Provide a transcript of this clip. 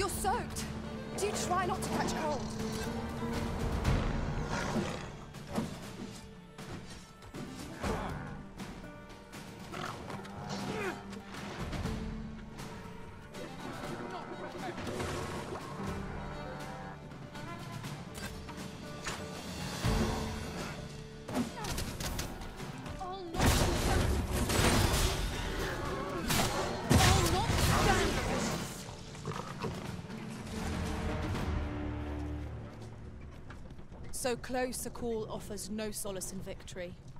You're soaked. Do try not to catch cold. So close a call offers no solace in victory.